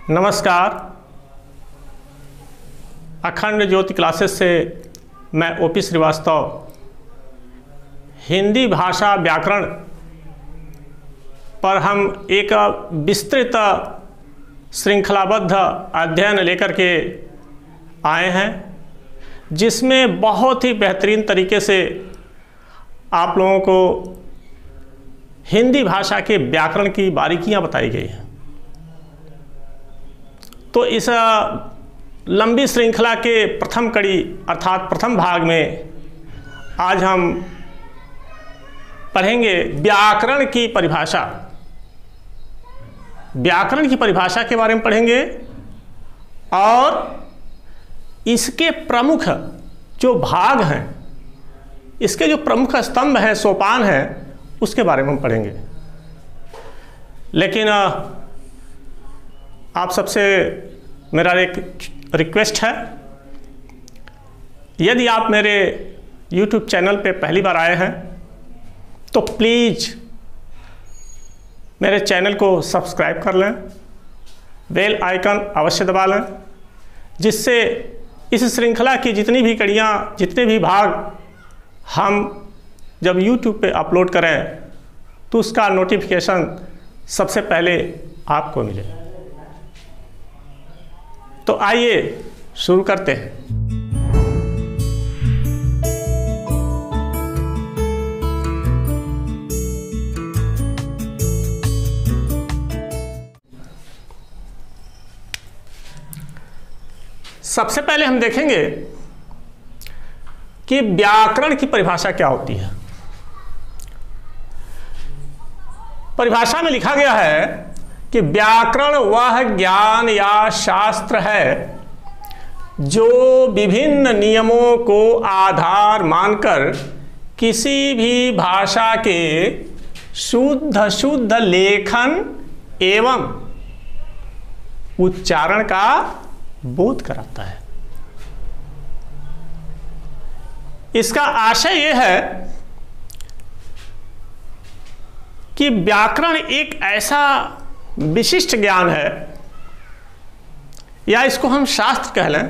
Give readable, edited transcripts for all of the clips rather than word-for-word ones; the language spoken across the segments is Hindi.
नमस्कार। अखंड ज्योति क्लासेस से मैं ओपी श्रीवास्तव हिंदी भाषा व्याकरण पर हम एक विस्तृत श्रृंखलाबद्ध अध्ययन लेकर के आए हैं, जिसमें बहुत ही बेहतरीन तरीके से आप लोगों को हिंदी भाषा के व्याकरण की बारीकियां बताई गई हैं। तो इस लंबी श्रृंखला के प्रथम कड़ी अर्थात प्रथम भाग में आज हम पढ़ेंगे व्याकरण की परिभाषा। व्याकरण की परिभाषा के बारे में पढ़ेंगे और इसके प्रमुख जो भाग हैं, इसके जो प्रमुख स्तंभ हैं, सोपान हैं, उसके बारे में हम पढ़ेंगे। लेकिन आप सबसे मेरा एक रिक्वेस्ट है, यदि आप मेरे YouTube चैनल पे पहली बार आए हैं तो प्लीज़ मेरे चैनल को सब्सक्राइब कर लें, बेल आइकन अवश्य दबा लें, जिससे इस श्रृंखला की जितनी भी कड़ियाँ, जितने भी भाग हम जब YouTube पे अपलोड करें तो उसका नोटिफिकेशन सबसे पहले आपको मिले। तो आइए शुरू करते हैं। सबसे पहले हम देखेंगे कि व्याकरण की परिभाषा क्या होती है। परिभाषा में लिखा गया है कि व्याकरण वह ज्ञान या शास्त्र है जो विभिन्न नियमों को आधार मानकर किसी भी भाषा के शुद्ध लेखन एवं उच्चारण का बोध कराता है। इसका आशय यह है कि व्याकरण एक ऐसा विशिष्ट ज्ञान है, या इसको हम शास्त्र कह लें।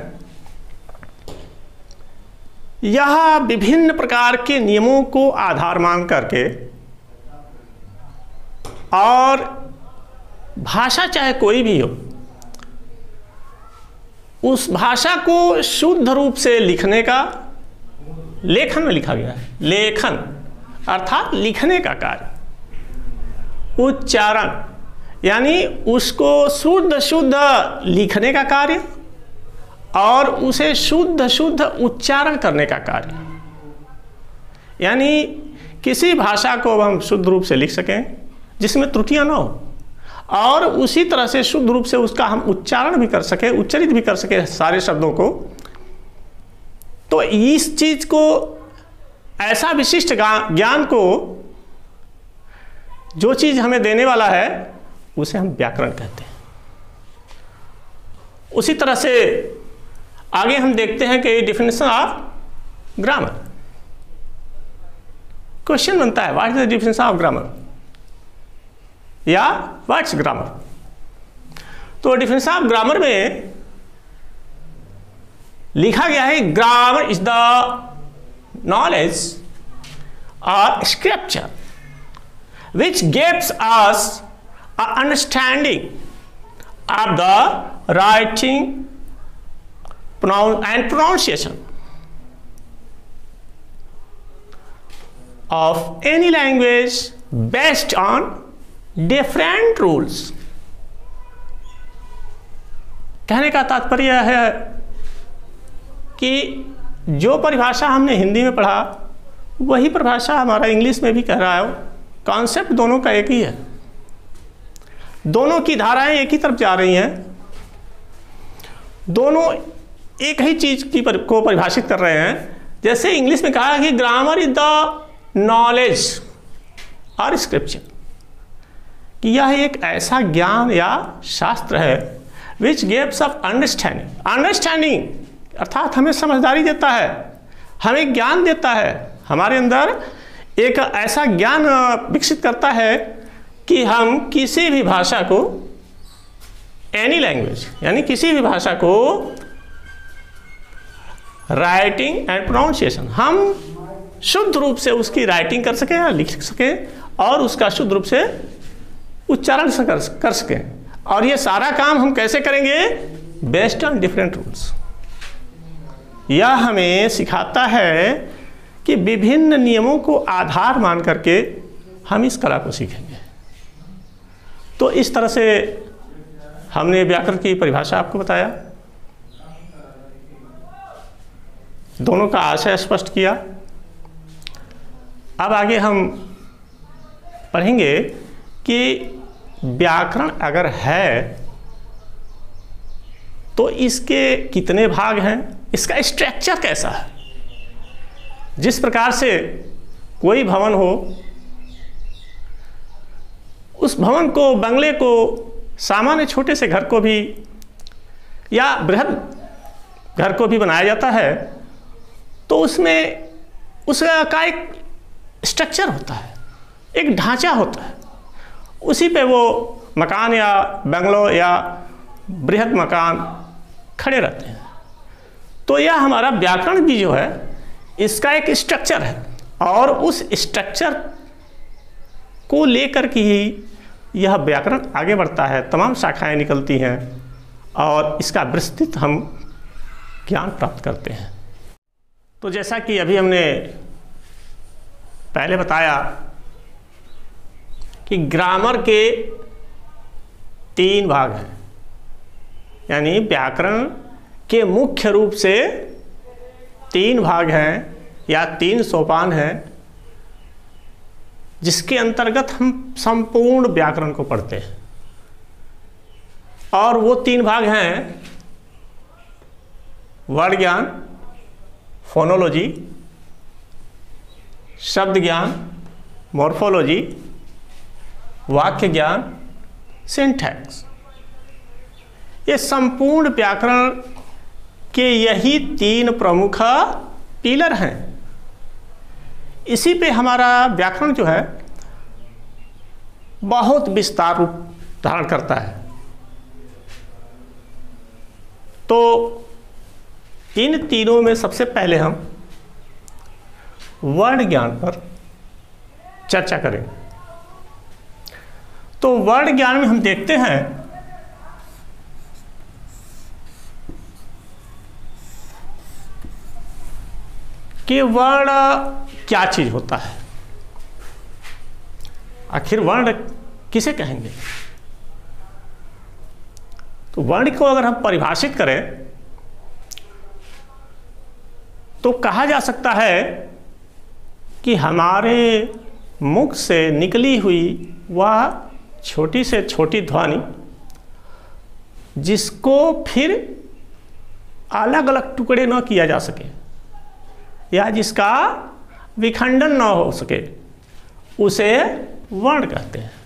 यह विभिन्न प्रकार के नियमों को आधार मान करके और भाषा चाहे कोई भी हो, उस भाषा को शुद्ध रूप से लिखने का, लेखन में लिखा गया है, लेखन अर्थात लिखने का कार्य, उच्चारण यानी उसको शुद्ध लिखने का कार्य और उसे शुद्ध उच्चारण करने का कार्य। यानी किसी भाषा को हम शुद्ध रूप से लिख सकें जिसमें त्रुटियां ना हो, और उसी तरह से शुद्ध रूप से उसका हम उच्चारण भी कर सकें, उच्चरित भी कर सकें सारे शब्दों को। तो इस चीज को, ऐसा विशिष्ट ज्ञान को जो चीज हमें देने वाला है उसे हम व्याकरण कहते हैं। उसी तरह से आगे हम देखते हैं कि डिफिनेशन ऑफ ग्रामर। क्वेश्चन बनता है, what is the definition of grammar या व्हाट्स ग्रामर। तो डिफिनेशन ऑफ ग्रामर में लिखा गया है, ग्रामर इज द नॉलेज और scripture which gives us an understanding of the writing and pronunciation of any language based on different rules। कहने का तात्पर्य है कि जो परिभाषा हमने हिंदी में पढ़ा वही परिभाषा हमारा इंग्लिश में भी कह रहा है। कॉन्सेप्ट दोनों का एक ही है, दोनों की धाराएं एक ही तरफ जा रही हैं, दोनों एक ही चीज को परिभाषित कर रहे हैं। जैसे इंग्लिश में कहा है कि ग्रामर इज द नॉलेज और स्क्रिप्चर, कि यह एक ऐसा ज्ञान या शास्त्र है which gives us understanding. Understanding अर्थात हमें समझदारी देता है, हमें ज्ञान देता है, हमारे अंदर एक ऐसा ज्ञान विकसित करता है कि हम किसी भी भाषा को एनी लैंग्वेज, यानी किसी भी भाषा को राइटिंग एंड प्रोनाउंसिएशन, हम शुद्ध रूप से उसकी राइटिंग कर सकें या लिख सकें और उसका शुद्ध रूप से उच्चारण कर सकें। और ये सारा काम हम कैसे करेंगे? Based on different rules. यह हमें सिखाता है कि विभिन्न नियमों को आधार मान करके हम इस कला को सीखेंगे। तो इस तरह से हमने व्याकरण की परिभाषा आपको बताया, दोनों का आशय स्पष्ट किया। अब आगे हम पढ़ेंगे कि व्याकरण अगर है तो इसके कितने भाग हैं, इसका स्ट्रक्चर कैसा है। जिस प्रकार से कोई भवन हो, उस भवन को, बंगले को, सामान्य छोटे से घर को भी या बृहद घर को भी बनाया जाता है, तो उसमें उसका एक स्ट्रक्चर होता है, एक ढांचा होता है, उसी पे वो मकान या बंगलो या बृहद मकान खड़े रहते हैं। तो यह हमारा व्याकरण भी जो है इसका एक स्ट्रक्चर है, और उस स्ट्रक्चर को लेकर के ही यह व्याकरण आगे बढ़ता है, तमाम शाखाएं निकलती हैं और इसका विस्तृत हम ज्ञान प्राप्त करते हैं। तो जैसा कि अभी हमने पहले बताया कि ग्रामर के 3 भाग हैं, यानी व्याकरण के मुख्य रूप से 3 भाग हैं या 3 सोपान हैं, जिसके अंतर्गत हम संपूर्ण व्याकरण को पढ़ते हैं। और वो 3 भाग हैं वर्ण ज्ञान, फोनोलॉजी, शब्द ज्ञान, मॉर्फोलॉजी, वाक्य ज्ञान, सिंटैक्स। ये संपूर्ण व्याकरण के यही 3 प्रमुख पिलर हैं। इसी पे हमारा व्याकरण जो है बहुत विस्तार रूप धारण करता है। तो इन तीनों में सबसे पहले हम वर्ण ज्ञान पर चर्चा करेंगे। तो वर्ण ज्ञान में हम देखते हैं कि वर्ण क्या चीज होता है, आखिर वर्ण किसे कहेंगे। तो वर्ण को अगर हम परिभाषित करें तो कहा जा सकता है कि हमारे मुख से निकली हुई वह छोटी से छोटी ध्वनि, जिसको फिर अलग अलग टुकड़े न किया जा सके या जिसका विखंडन न हो सके, उसे वर्ण कहते हैं।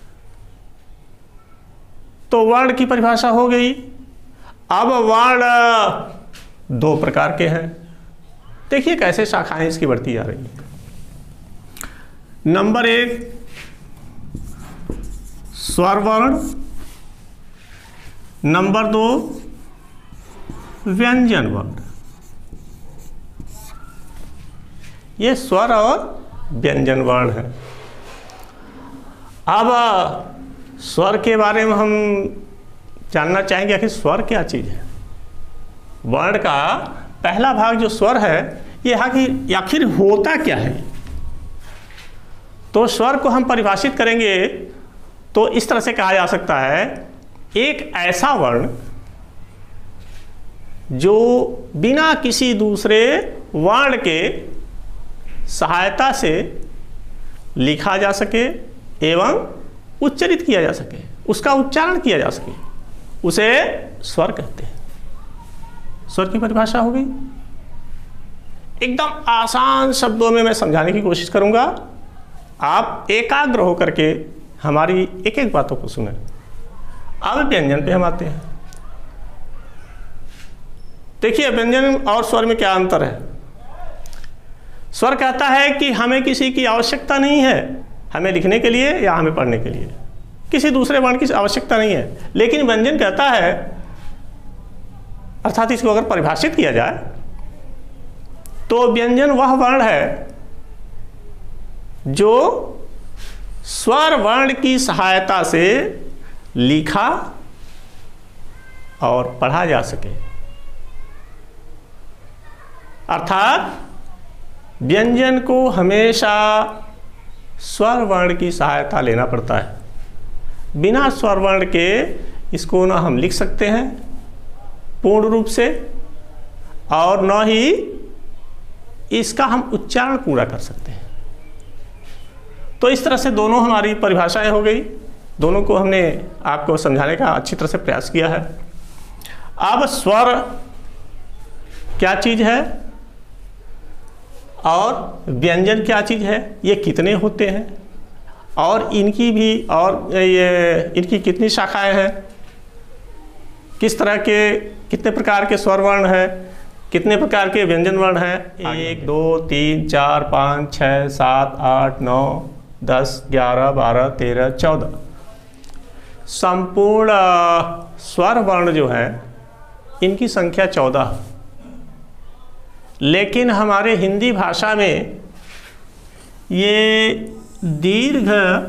तो वर्ण की परिभाषा हो गई। अब वर्ण 2 प्रकार के हैं। देखिए कैसे शाखाएं इसकी बढ़ती जा रही हैं। नंबर 1 स्वर वर्ण, नंबर 2 व्यंजन वर्ण। ये स्वर और व्यंजन वर्ण है। अब स्वर के बारे में हम जानना चाहेंगे आखिर स्वर क्या चीज़ है। वर्ण का पहला भाग जो स्वर है, ये आखिर होता क्या है। तो स्वर को हम परिभाषित करेंगे तो इस तरह से कहा जा सकता है, एक ऐसा वर्ण जो बिना किसी दूसरे वर्ण के सहायता से लिखा जा सके एवं उच्चारित किया जा सके, उसका उच्चारण किया जा सके, उसे स्वर कहते हैं। स्वर की परिभाषा हो गई। एकदम आसान शब्दों में मैं समझाने की कोशिश करूंगा, आप एकाग्र होकर के हमारी एक एक बातों को सुनें। अब व्यंजन पे हम आते हैं। देखिए व्यंजन और स्वर में क्या अंतर है। स्वर कहता है कि हमें किसी की आवश्यकता नहीं है, हमें लिखने के लिए या हमें पढ़ने के लिए। किसी दूसरे वर्ण की आवश्यकता नहीं है। लेकिन व्यंजन कहता है, अर्थात इसको अगर परिभाषित किया जाए तो व्यंजन वह वर्ण है जो स्वर वर्ण की सहायता से लिखा और पढ़ा जा सके। अर्थात व्यंजन को हमेशा स्वर वर्ण की सहायता लेना पड़ता है। बिना स्वर वर्ण के इसको न हम लिख सकते हैं पूर्ण रूप से, और न ही इसका हम उच्चारण पूरा कर सकते हैं। तो इस तरह से दोनों हमारी परिभाषाएं हो गई, दोनों को हमने आपको समझाने का अच्छी तरह से प्रयास किया है। अब स्वर क्या चीज़ है और व्यंजन क्या चीज़ है, ये कितने होते हैं और इनकी भी और ये इनकी कितनी शाखाएं हैं, किस तरह के कितने प्रकार के स्वर वर्ण हैं, कितने प्रकार के व्यंजन वर्ण हैं, 1 2 3 4 5 6 7 8 9 10 11 12 13 14 संपूर्ण स्वर वर्ण जो है इनकी संख्या 14। लेकिन हमारे हिंदी भाषा में ये दीर्घ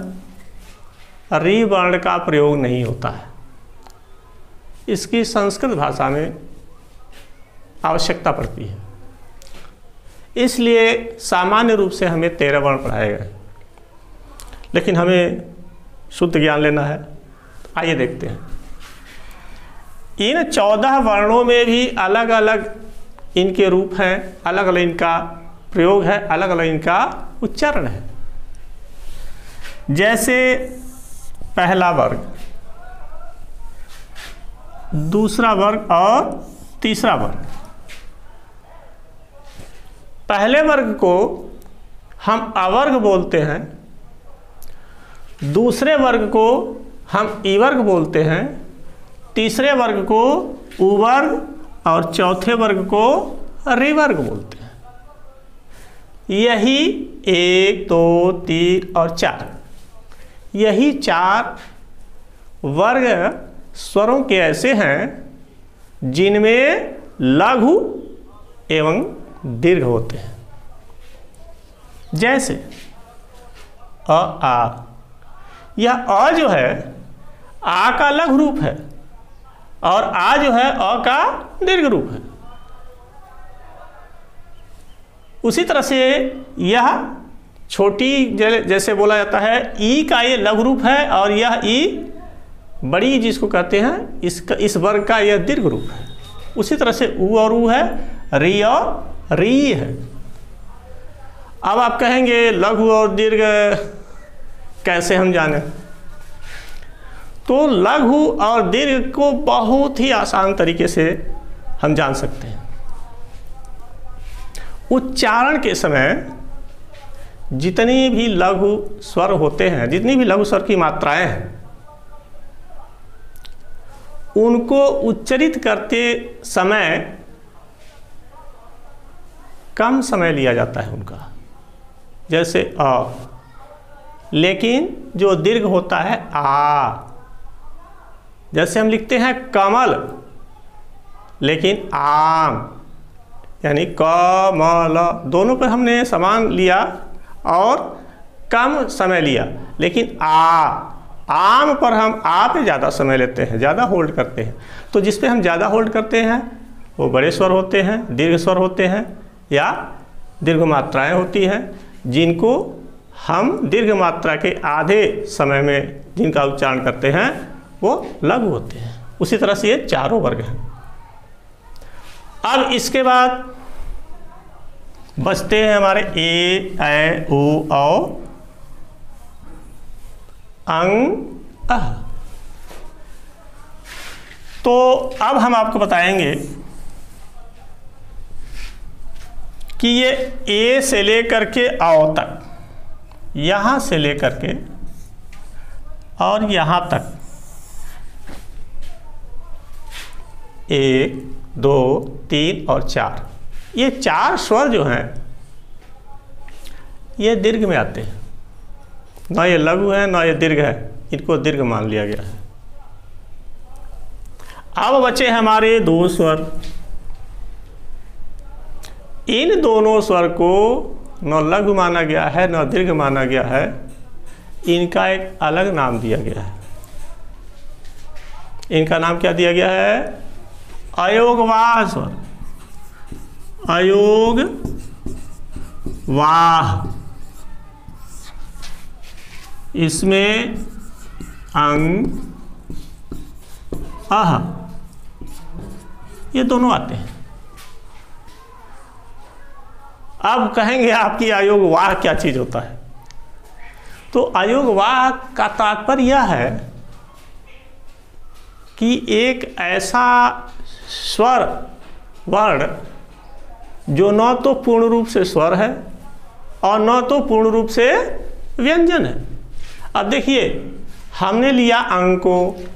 री वर्ण का प्रयोग नहीं होता है, इसकी संस्कृत भाषा में आवश्यकता पड़ती है। इसलिए सामान्य रूप से हमें 13 वर्ण पढ़ाए गए, लेकिन हमें शुद्ध ज्ञान लेना है। आइए देखते हैं, इन 14 वर्णों में भी अलग अलग इनके रूप हैं, अलग अलग इनका प्रयोग है, अलग अलग इनका उच्चारण है। जैसे पहला वर्ग, दूसरा वर्ग और तीसरा वर्ग। पहले वर्ग को हम अवर्ग बोलते हैं, दूसरे वर्ग को हम इवर्ग बोलते हैं, तीसरे वर्ग को उवर्ग और चौथे वर्ग को रिवर्ग बोलते हैं। यही 1 2 3 और 4, यही 4 वर्ग स्वरों के ऐसे हैं जिनमें लघु एवं दीर्घ होते हैं। जैसे अ आ, यह अ जो है आ का लघु रूप है और आ जो है अ का दीर्घ रूप है। उसी तरह से यह छोटी जैसे बोला जाता है ई का ये लघु रूप है और यह ई बड़ी जिसको कहते हैं इसका इस वर्ग का यह दीर्घ रूप है। उसी तरह से उ और उ है, री और री है। अब आप कहेंगे लघु और दीर्घ कैसे हम जाने, तो लघु और दीर्घ को बहुत ही आसान तरीके से हम जान सकते हैं। उच्चारण के समय जितनी भी लघु स्वर होते हैं, जितनी भी लघु स्वर की मात्राएं हैं, उनको उच्चरित करते समय कम समय लिया जाता है उनका, जैसे अ। लेकिन जो दीर्घ होता है आ, जैसे हम लिखते हैं कमल लेकिन आम, यानी कमल, दोनों पर हमने समान लिया और कम समय लिया। लेकिन आम पर हम आ पे ज़्यादा समय लेते हैं, ज़्यादा होल्ड करते हैं। तो जिस पे हम ज़्यादा होल्ड करते हैं वो बड़े स्वर होते हैं, दीर्घ स्वर होते हैं या दीर्घ मात्राएं होती हैं, जिनको हम दीर्घ मात्रा के आधे समय में जिनका उच्चारण करते हैं वो लघु होते हैं। उसी तरह से ये चारों वर्ग हैं। अब इसके बाद बचते हैं हमारे ए, ऐ, ओ, औ, अंग, अह। तो अब हम आपको बताएंगे कि ये ए से लेकर के औ तक, यहां से लेकर के और यहां तक 1 2 3 और 4, ये 4 स्वर जो हैं ये दीर्घ में आते हैं। ना ये लघु है ना ये दीर्घ है, इनको दीर्घ मान लिया गया है। अब बचे हमारे दो स्वर। इन दोनों स्वर को न लघु माना गया है न दीर्घ माना गया है, इनका एक अलग नाम दिया गया है। इनका नाम क्या दिया गया है? अयोगवाह स्वर। अयोगवाह। इसमें अंग आह ये दोनों आते हैं। अब कहेंगे आपकी अयोगवाह क्या चीज होता है? तो अयोगवाह का तात्पर्य यह है कि एक ऐसा स्वर वर्ण जो न तो पूर्ण रूप से स्वर है और न तो पूर्ण रूप से व्यंजन है। अब देखिए, हमने लिया अंग को,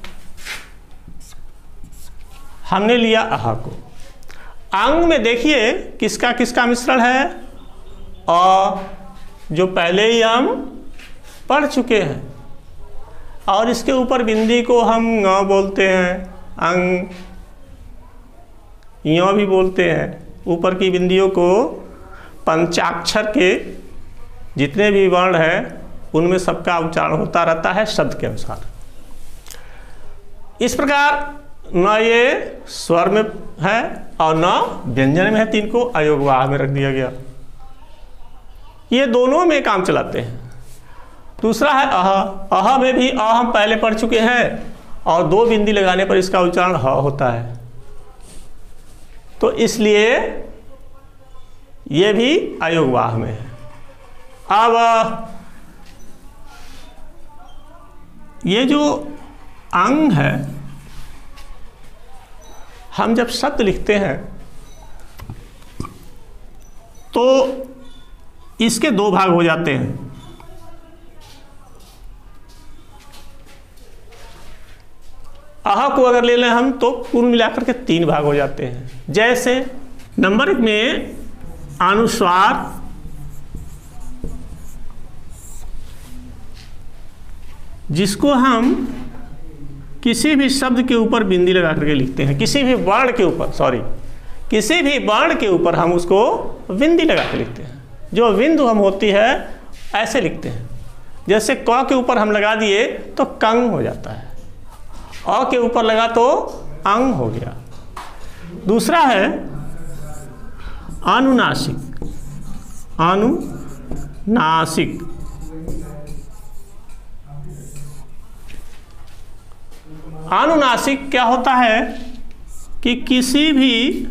हमने लिया आह को। अंग में देखिए किसका किसका मिश्रण है? अ, जो पहले ही हम पढ़ चुके हैं, और इसके ऊपर बिंदी को हम ङ बोलते हैं, अंग यो भी बोलते हैं। ऊपर की बिंदियों को पंचाक्षर के जितने भी वर्ण हैं उनमें सबका उच्चारण होता रहता है शब्द के अनुसार। इस प्रकार न ये स्वर में है और न व्यंजन में है, तीन को अयोगवाह में रख दिया गया। ये दोनों में काम चलाते हैं। दूसरा है अह। अह में भी अ हम पहले पढ़ चुके हैं और दो बिंदी लगाने पर इसका उच्चारण ह होता है, तो इसलिए ये भी अयोगवाह में है। अब ये जो अंग है, हम जब शब्द लिखते हैं तो इसके दो भाग हो जाते हैं। आह को अगर ले लें हम तो कुल मिलाकर के तीन भाग हो जाते हैं। जैसे नंबर 1 में अनुस्वार, जिसको हम किसी भी शब्द के ऊपर बिंदी लगा करके लिखते हैं, किसी भी वर्ण के ऊपर, किसी भी वर्ण के ऊपर हम उसको बिंदी लगा के लिखते हैं। जो बिंदु हम होती है ऐसे लिखते हैं। जैसे क के ऊपर हम लगा दिए तो कंग हो जाता है, अ के ऊपर लगा तो अंग हो गया। दूसरा है अनुनासिक। अनुनासिक अनुनासिक क्या होता है कि किसी भी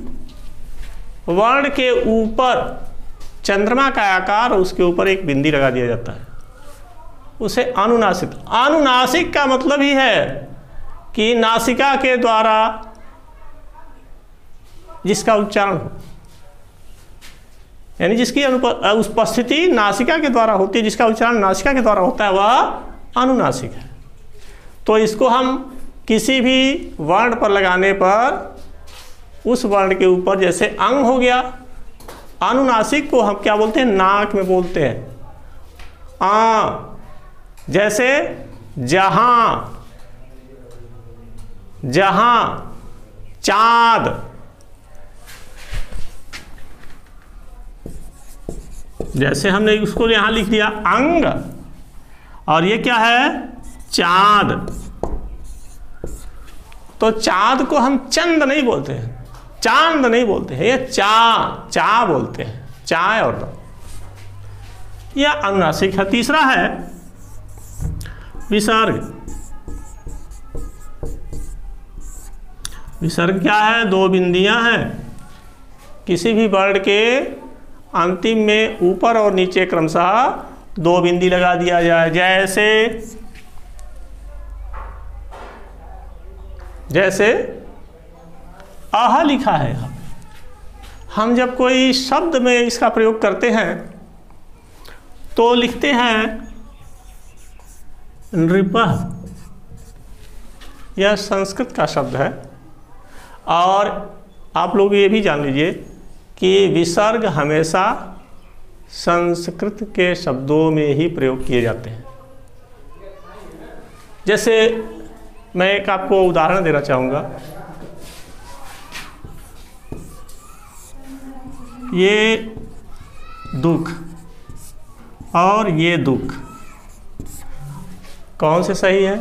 वर्ण के ऊपर चंद्रमा का आकार, उसके ऊपर एक बिंदी लगा दिया जाता है, उसे अनुनासिक। अनुनासिक का मतलब ही है कि नासिका के द्वारा जिसका उच्चारण हो, यानी जिसकी उपस्थिति नासिका के द्वारा होती है, जिसका उच्चारण नासिका के द्वारा होता है, वह अनुनासिक है। तो इसको हम किसी भी वर्ण पर लगाने पर उस वर्ण के ऊपर, जैसे अंग हो गया, अनुनासिक को हम क्या बोलते हैं? नाक में बोलते हैं। जैसे जहां, जहां, चांद, जैसे हमने उसको यहां लिख दिया अंग, और ये क्या है? चांद। तो चांद को हम चंद नहीं बोलते हैं, चांद नहीं बोलते हैं, ये चा बोलते हैं, चाय और दो। यह अनुनासिक है। तीसरा है विसर्ग। विसर्ग क्या है? दो बिंदियां हैं, किसी भी वर्ण के अंतिम में ऊपर और नीचे क्रमशः दो बिंदी लगा दिया जाए। जैसे आह लिखा है, हम जब कोई शब्द में इसका प्रयोग करते हैं तो लिखते हैं नृपः। यह संस्कृत का शब्द है, और आप लोग ये भी जान लीजिए कि विसर्ग हमेशा संस्कृत के शब्दों में ही प्रयोग किए जाते हैं। जैसे मैं एक आपको उदाहरण देना चाहूँगा। ये दुख और ये दुख कौन से सही है?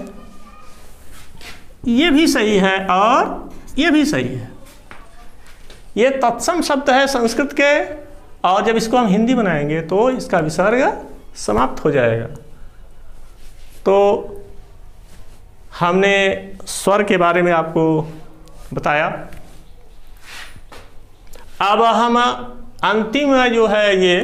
ये भी सही है और ये भी सही है। ये तत्सम शब्द है संस्कृत के, और जब इसको हम हिंदी बनाएंगे तो इसका विसर्ग समाप्त हो जाएगा। तो हमने स्वर के बारे में आपको बताया। अब हम अंतिम जो है ये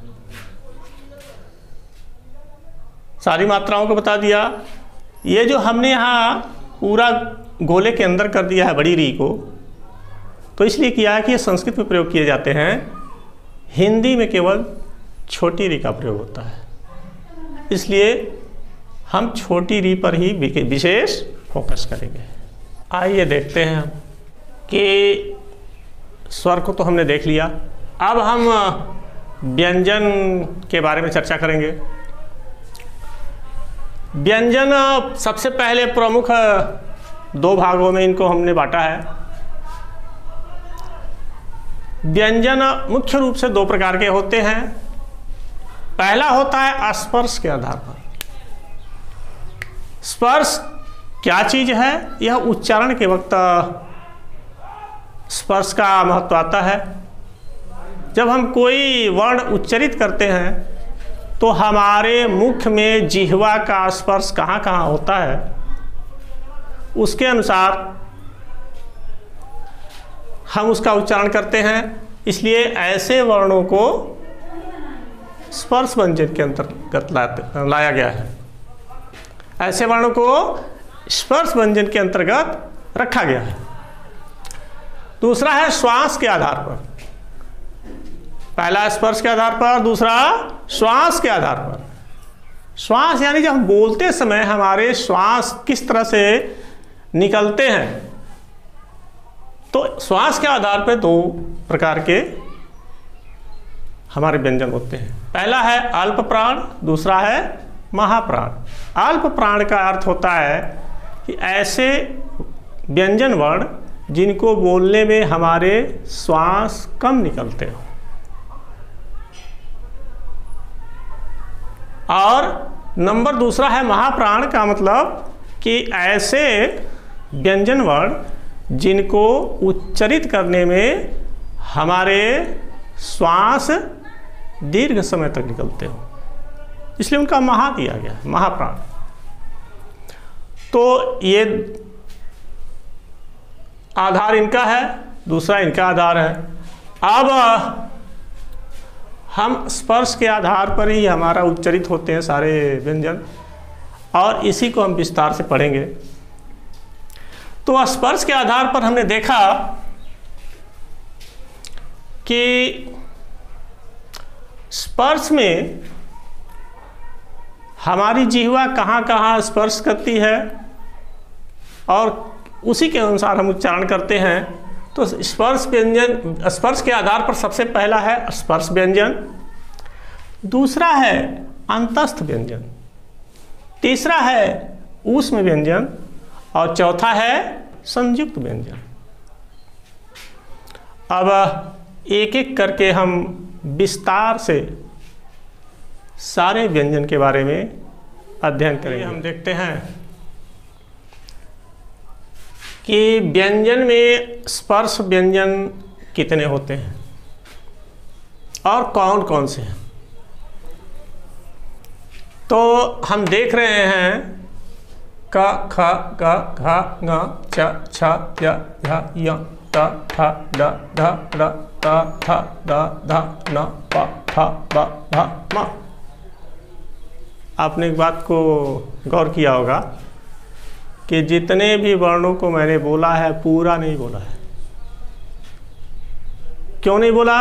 सारी मात्राओं को बता दिया। ये जो हमने यहाँ पूरा गोले के अंदर कर दिया है बड़ी री को, तो इसलिए किया है कि ये संस्कृत में प्रयोग किए जाते हैं, हिंदी में केवल छोटी री का प्रयोग होता है। इसलिए हम छोटी री पर ही विशेष फोकस करेंगे। आइए देखते हैं कि स्वर को तो हमने देख लिया, अब हम व्यंजन के बारे में चर्चा करेंगे। व्यंजन सबसे पहले प्रमुख दो भागों में इनको हमने बांटा है। व्यंजन मुख्य रूप से दो प्रकार के होते हैं। पहला होता है स्पर्श के आधार पर। स्पर्श क्या चीज है? यह उच्चारण के वक्त स्पर्श का महत्व आता है। जब हम कोई वर्ण उच्चरित करते हैं तो हमारे मुख में जिह्वा का स्पर्श कहाँ कहाँ होता है, उसके अनुसार हम उसका उच्चारण करते हैं। इसलिए ऐसे वर्णों को स्पर्श व्यंजन के अंतर्गत लाया गया है। ऐसे वर्णों को स्पर्श व्यंजन के अंतर्गत रखा गया है। दूसरा है श्वास के आधार पर। पहला स्पर्श के आधार पर, दूसरा श्वास के आधार पर। श्वास यानी जब हम बोलते समय हमारे श्वास किस तरह से निकलते हैं, तो श्वास के आधार पर दो प्रकार के हमारे व्यंजन होते हैं। पहला है अल्प प्राण, दूसरा है महाप्राण। अल्प प्राण का अर्थ होता है कि ऐसे व्यंजन वर्ण जिनको बोलने में हमारे श्वास कम निकलते हो। और नंबर दूसरा है महाप्राण का मतलब कि ऐसे व्यंजन वर्ण जिनको उच्चरित करने में हमारे श्वास दीर्घ समय तक निकलते हो, इसलिए उनका महा दिया गया है, महाप्राण। तो ये आधार इनका है, दूसरा इनका आधार है। अब हम स्पर्श के आधार पर ही हमारा उच्चरित होते हैं सारे व्यंजन, और इसी को हम विस्तार से पढ़ेंगे। तो स्पर्श के आधार पर हमने देखा कि स्पर्श में हमारी जिह्वा कहाँ कहाँ स्पर्श करती है और उसी के अनुसार हम उच्चारण करते हैं। तो स्पर्श व्यंजन, स्पर्श के आधार पर सबसे पहला है स्पर्श व्यंजन, दूसरा है अंतस्थ व्यंजन, तीसरा है ऊष्म व्यंजन और चौथा है संयुक्त व्यंजन। अब एक एक करके हम विस्तार से सारे व्यंजन के बारे में अध्ययन करेंगे। हम देखते हैं कि व्यंजन में स्पर्श व्यंजन कितने होते हैं और कौन कौन से हैं। तो हम देख रहे हैं क ख ग घ ङ च छ य झ य त थ द ध र त थ द ध न प फ ब भ म। आपने एक बात को गौर किया होगा कि जितने भी वर्णों को मैंने बोला है पूरा नहीं बोला है। क्यों नहीं बोला?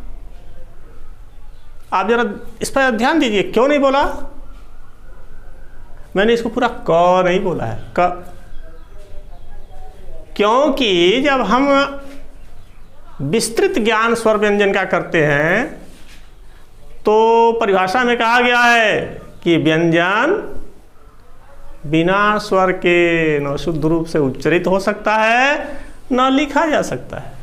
आप जरा इस पर ध्यान दीजिए, क्यों नहीं बोला? मैंने इसको पूरा क नहीं बोला है, क। क्योंकि जब हम विस्तृत ज्ञान स्वर व्यंजन का करते हैं तो परिभाषा में कहा गया है कि व्यंजन बिना स्वर के न शुद्ध रूप से उच्चरित हो सकता है न लिखा जा सकता है।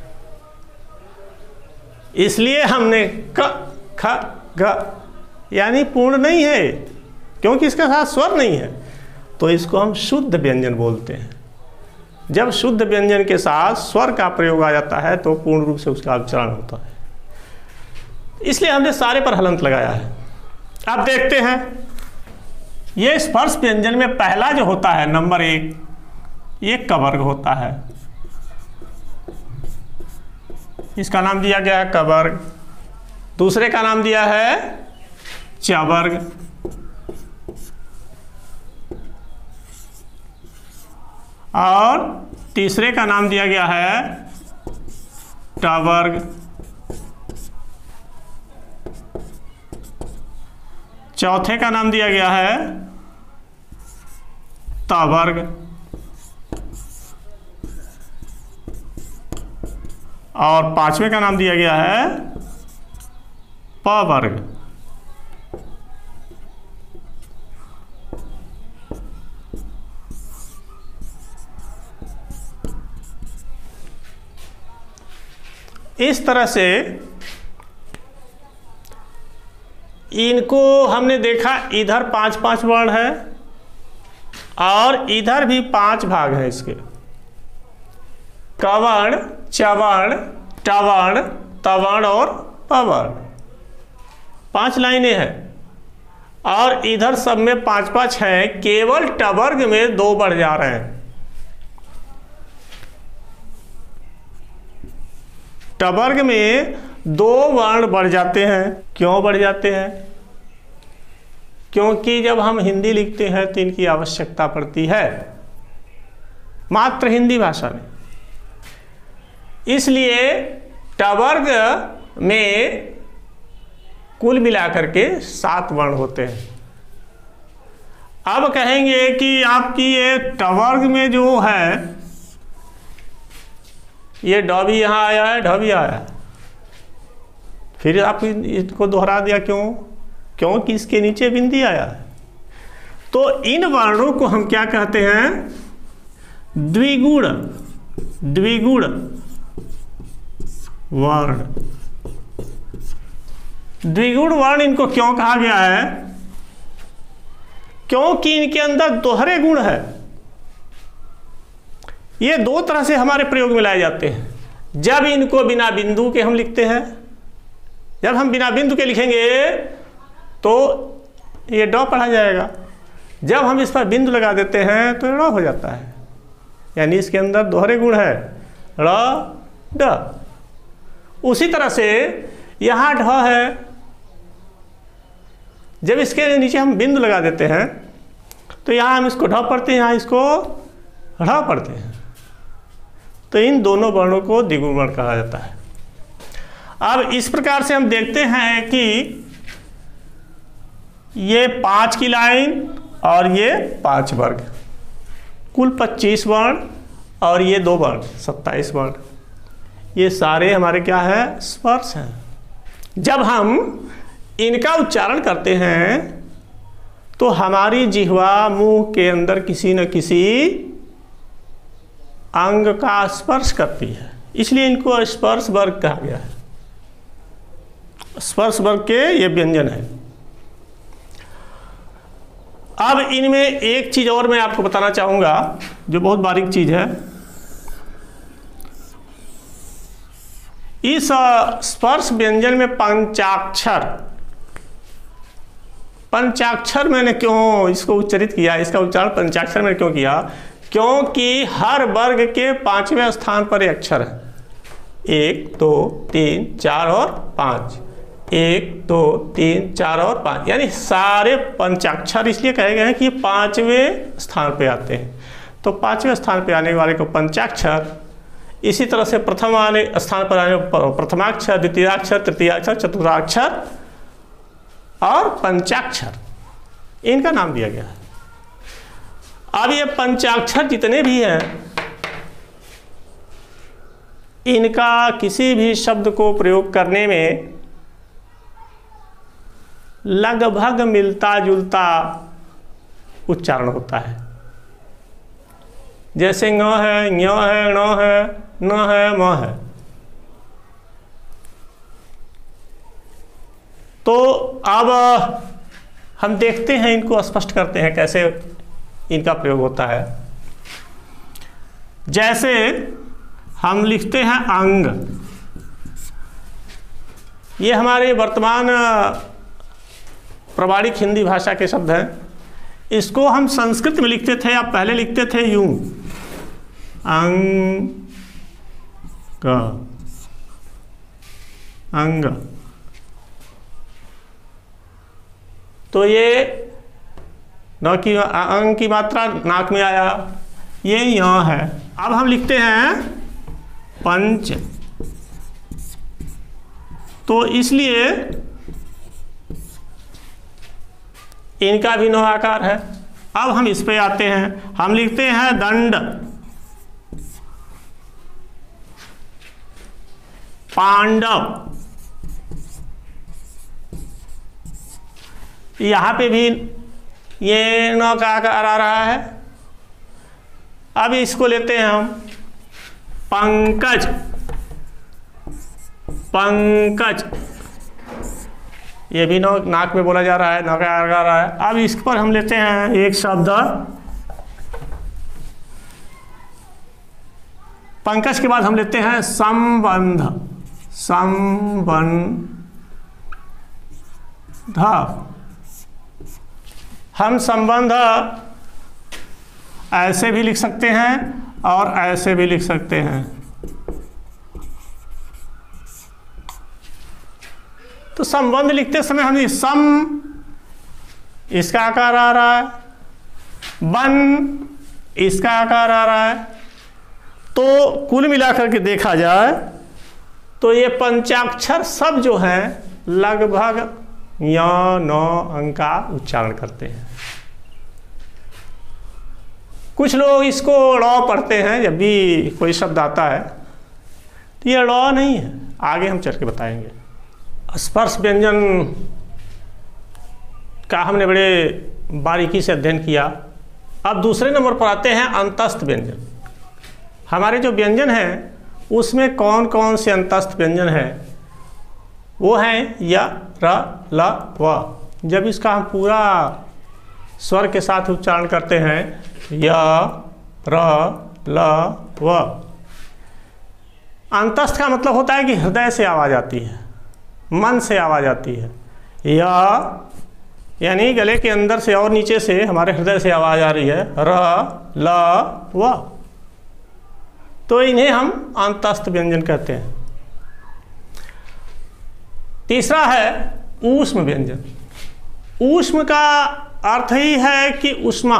इसलिए हमने क ख ग यानी पूर्ण नहीं है, क्योंकि इसके साथ स्वर नहीं है, तो इसको हम शुद्ध व्यंजन बोलते हैं। जब शुद्ध व्यंजन के साथ स्वर का प्रयोग आ जाता है तो पूर्ण रूप से उसका उच्चारण होता है। इसलिए हमने सारे पर हलंत लगाया है। अब देखते हैं, ये स्पर्श व्यंजन में पहला जो होता है नंबर 1, ये कवर्ग होता है। इसका नाम दिया गया है कवर्ग। दूसरे का नाम दिया है चवर्ग। और तीसरे का नाम दिया गया है टवर्ग। चौथे का नाम दिया गया है तवर्ग। और पांचवें का नाम दिया गया है पवर्ग। इस तरह से इनको हमने देखा, इधर 5-5 वर्ण है और इधर भी 5 भाग है इसके। कवर्ण, चवर्ण, टवर्ण, तवर्ण और पवर्ण, 5 लाइनें हैं। और इधर सब में 5-5 हैं, केवल टवर्ग में 2 बढ़ जा रहे हैं। टवर्ग में 2 वर्ण बढ़ जाते हैं। क्यों बढ़ जाते हैं? क्योंकि जब हम हिंदी लिखते हैं तो इनकी आवश्यकता पड़ती है मात्र हिंदी भाषा में। इसलिए टवर्ग में कुल मिलाकर के 7 वर्ण होते हैं। अब कहेंगे कि आपकी ये टवर्ग में जो है, ये ड भी यहाँ आया है, ढ भी आया है, फिर आप इसको दोहरा दिया क्यों? क्योंकि इसके नीचे बिंदी आया है। तो इन वर्णों को हम क्या कहते हैं? द्विगुण, द्विगुण वर्ण। द्विगुण वर्ण इनको क्यों कहा गया है? क्योंकि इनके अंदर दोहरे गुण है। ये 2 तरह से हमारे प्रयोग में लाए जाते हैं। जब इनको बिना बिंदु के हम लिखते हैं, जब हम बिना बिंदु के लिखेंगे तो ये ड पढ़ा जाएगा। जब हम इस पर बिंदु लगा देते हैं तो ड़ हो जाता है, यानी इसके अंदर दोहरे गुण है, ड़ ड। उसी तरह से यहाँ ढ है, जब इसके नीचे हम बिंदु लगा देते हैं तो यहाँ हम इसको ढ पढ़ते हैं, यहाँ इसको ढ़ पढ़ते हैं। तो इन दोनों वर्णों को द्विगुण वर्ण कहा जाता है। अब इस प्रकार से हम देखते हैं कि ये 5 की लाइन और ये 5 वर्ग, कुल 25 वर्ण और ये 2 वर्ण 27 वर्ण। ये सारे हमारे क्या है? स्पर्श हैं। जब हम इनका उच्चारण करते हैं तो हमारी जिह्वा मुंह के अंदर किसी न किसी अंग का स्पर्श करती है, इसलिए इनको स्पर्श वर्ग कहा गया है। स्पर्श वर्ग के ये व्यंजन है। अब इनमें एक चीज और मैं आपको बताना चाहूंगा जो बहुत बारीक चीज है। इस स्पर्श व्यंजन में पंचाक्षर, पंचाक्षर मैंने क्यों इसको उच्चरित किया, इसका उच्चारण पंचाक्षर मैंने क्यों किया? क्योंकि हर वर्ग के 5वें स्थान पर एक अक्षर है। 1 2 3 4 और 5, 1 2 3 4 और 5, यानी सारे पंचाक्षर इसलिए कहे गए हैं कि 5वें स्थान पे आते हैं। तो 5वें स्थान पे आने वाले को पंचाक्षर, इसी तरह से प्रथम आने स्थान पर आने प्रथमाक्षर, द्वितीयाक्षर, तृतीयाक्षर, चतुर्थाक्षर और पंचाक्षर, इनका नाम दिया गया है। अब ये पंचाक्षर जितने भी हैं, इनका किसी भी शब्द को प्रयोग करने में लगभग मिलता जुलता उच्चारण होता है। जैसे ङ है, ञ है, ण है, न है, म है। तो अब हम देखते हैं, इनको स्पष्ट करते हैं कैसे इनका प्रयोग होता है। जैसे हम लिखते हैं अंग, ये हमारे वर्तमान प्रामाणिक हिंदी भाषा के शब्द हैं। इसको हम संस्कृत में लिखते थे, या पहले लिखते थे यूं, अंग, अंग। तो ये न की अंग की मात्रा नाक में आया, ये यहाँ है। अब हम लिखते हैं पंच, तो इसलिए इनका भी नौ आकार है। अब हम इस पे आते हैं, हम लिखते हैं दंड, पांडव। यहाँ पे भी ये नौ का आकार आ रहा है। अब इसको लेते हैं हम पंकज, पंकज, ये भी नौ नाक में बोला जा रहा है, नौ का आकार आ रहा है। अब इस पर हम लेते हैं एक शब्द पंकज के बाद हम लेते हैं संबंध, संबंध। हम संबंध ऐसे भी लिख सकते हैं और ऐसे भी लिख सकते हैं। तो संबंध लिखते समय हम सम, इसका आकार आ रहा है, बन, इसका आकार आ रहा है। तो कुल मिलाकर के देखा जाए तो ये पंचाक्षर सब जो है लगभग या नौ अंक का उच्चारण करते हैं। कुछ लोग इसको ड़ पढ़ते हैं जब भी कोई शब्द आता है, तो ये ड़ नहीं है, आगे हम चल के बताएंगे। स्पर्श व्यंजन का हमने बड़े बारीकी से अध्ययन किया। अब दूसरे नंबर पर आते हैं अंतस्थ व्यंजन। हमारे जो व्यंजन हैं उसमें कौन कौन से अंतस्थ व्यंजन हैं, वो हैं य, र, ल, व। जब इसका हम पूरा स्वर के साथ उच्चारण करते हैं, य, र, ल, व। अंतस्थ का मतलब होता है कि हृदय से आवाज़ आती है, मन से आवाज़ आती है। य यानी गले के अंदर से और नीचे से हमारे हृदय से आवाज़ आ रही है। र, ल, व, तो इन्हें हम अंतस्थ व्यंजन कहते हैं। तीसरा है ऊष्म व्यंजन। ऊष्म का अर्थ ही है कि ऊष्मा,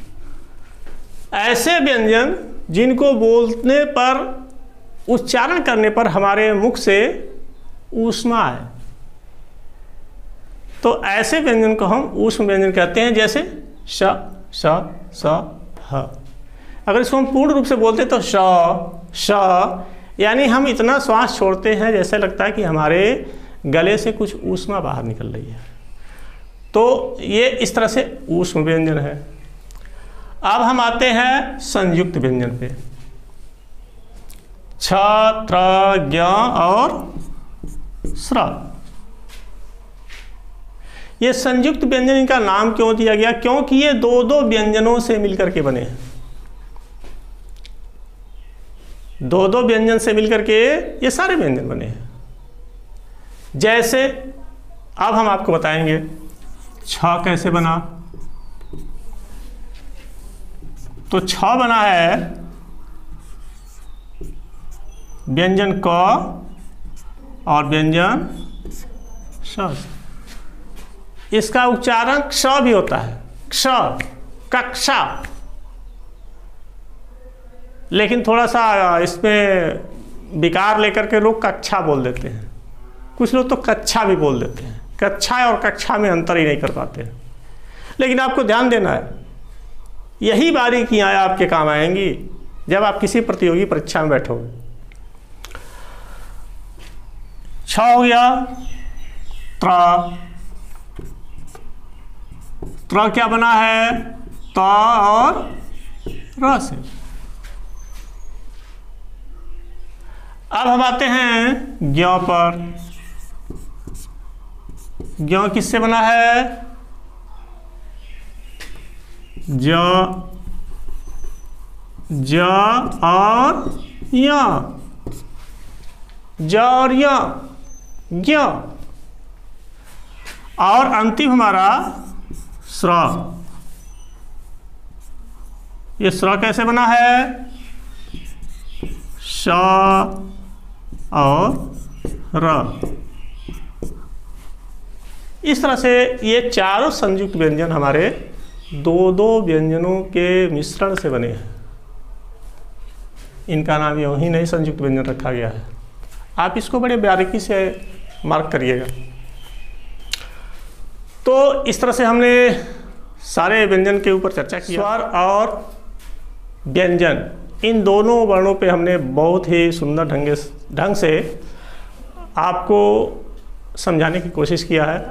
ऐसे व्यंजन जिनको बोलने पर, उच्चारण करने पर हमारे मुख से ऊष्मा है, तो ऐसे व्यंजन को हम ऊष्म व्यंजन कहते हैं। जैसे श, स, स, ह। अगर इसको हम पूर्ण रूप से बोलते तो श, श, यानी हम इतना श्वास छोड़ते हैं जैसे लगता है कि हमारे गले से कुछ ऊष्मा बाहर निकल रही है। तो ये इस तरह से ऊष्म व्यंजन है। अब हम आते हैं संयुक्त व्यंजन पे। छ, त्र, ज्ञ और स्र। ये संयुक्त व्यंजन, इनका नाम क्यों दिया गया? क्योंकि ये दो दो व्यंजनों से मिलकर के बने हैं। दो दो व्यंजन से मिलकर के ये सारे व्यंजन बने हैं। जैसे अब हम आपको बताएंगे छ कैसे बना। तो छ बना है व्यंजन क और व्यंजन श। इसका उच्चारण क्ष भी होता है, क्ष, कक्षा। लेकिन थोड़ा सा इसमें विकार लेकर के लोग कक्षा बोल देते हैं, कुछ लोग तो कक्षा भी बोल देते हैं। कक्षा और कक्षा में अंतर ही नहीं कर पाते। लेकिन आपको ध्यान देना है, यही बारीकियां आपके काम आएंगी जब आप किसी प्रतियोगी परीक्षा में बैठोगे। छ हो गया, त्र, त्र क्या बना है? त और र से। अब हम आते हैं ज्ञ पर। ज्ञ किससे बना है? ज, ज और य, ज और य, ज्ञ। और अंतिम हमारा स्र। ये स्र कैसे बना है? श और र। इस तरह से ये चारों संयुक्त व्यंजन हमारे दो दो व्यंजनों के मिश्रण से बने हैं। इनका नाम यूं ही नहीं संयुक्त व्यंजन रखा गया है। आप इसको बड़े बारीकी से मार्क करिएगा। तो इस तरह से हमने सारे व्यंजन के ऊपर चर्चा की। स्वर और व्यंजन, इन दोनों वर्णों पे हमने बहुत ही सुंदर ढंग से आपको समझाने की कोशिश किया है।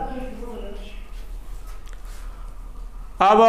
अब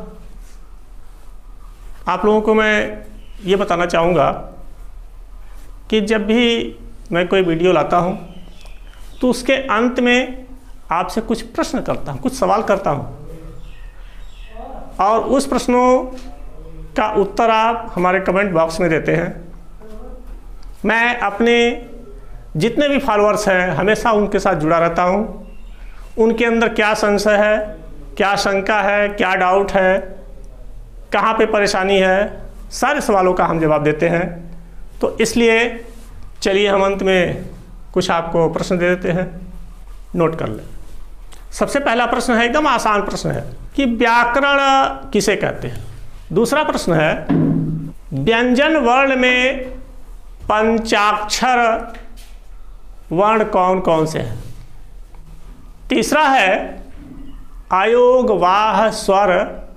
आप लोगों को मैं ये बताना चाहूँगा कि जब भी मैं कोई वीडियो लाता हूँ तो उसके अंत में आपसे कुछ प्रश्न करता हूँ, कुछ सवाल करता हूँ, और उस प्रश्नों का उत्तर आप हमारे कमेंट बॉक्स में देते हैं। मैं अपने जितने भी फॉलोअर्स हैं हमेशा उनके साथ जुड़ा रहता हूँ। उनके अंदर क्या संशय है, क्या शंका है, क्या डाउट है, कहाँ पे परेशानी है, सारे सवालों का हम जवाब देते हैं। तो इसलिए चलिए हम अंत में कुछ आपको प्रश्न दे देते हैं, नोट कर लें। सबसे पहला प्रश्न है, एकदम आसान प्रश्न है कि व्याकरण किसे कहते हैं। दूसरा प्रश्न है, व्यंजन वर्ण में पंचाक्षर वर्ण कौन कौन से हैं। तीसरा है, अयोग वाह स्वर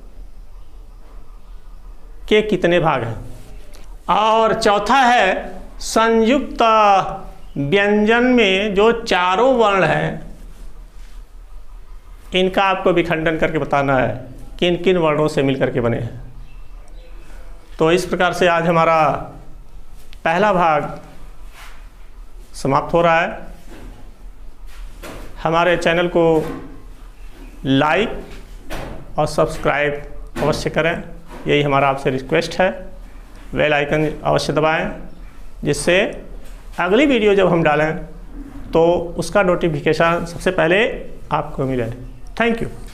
के कितने भाग हैं। और चौथा है, संयुक्त व्यंजन में जो चारों वर्ण हैं इनका आपको विखंडन करके बताना है किन किन वर्णों से मिलकर के बने हैं। तो इस प्रकार से आज हमारा पहला भाग समाप्त हो रहा है। हमारे चैनल को लाइक और सब्सक्राइब अवश्य करें, यही हमारा आपसे रिक्वेस्ट है। बेल आइकन अवश्य दबाएं जिससे अगली वीडियो जब हम डालें तो उसका नोटिफिकेशन सबसे पहले आपको मिले। Thank you.